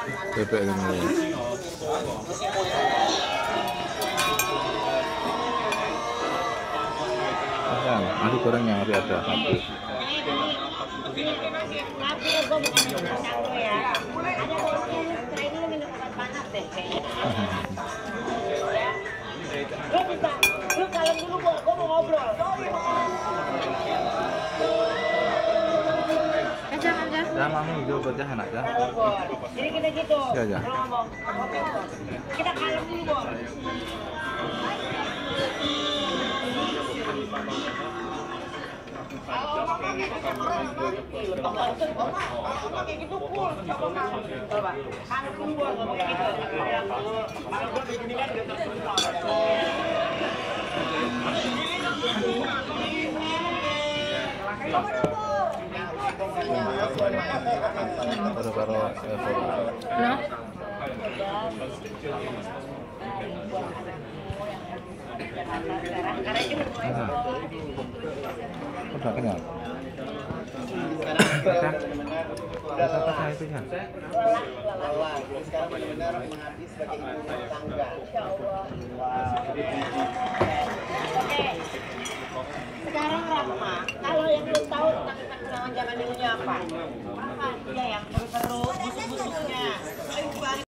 Bebek ini. Sayang, nasi gorengnya masih ada satu. Lu kalem dulu, gua mau ngobrol. Ya, mami hijau pecah enak ya. Jadi kita gitu. Ya, ya. Kalau ngomong, kita kalem dulu, Bor. Kayak gitu cool. Coba. Kalem dulu, Bor, ngomong kayak gitu. Kalau gua begini kan udah Udah kenyal. Apa itu ya? Sekarang benar-benar mengabdi sebagai ibu rumah tangga. Sekarang Rahma, kalau yang belum tahu tentang kenangan zaman dulunya apa? Dia yang seru-seru, busuk-busuknya.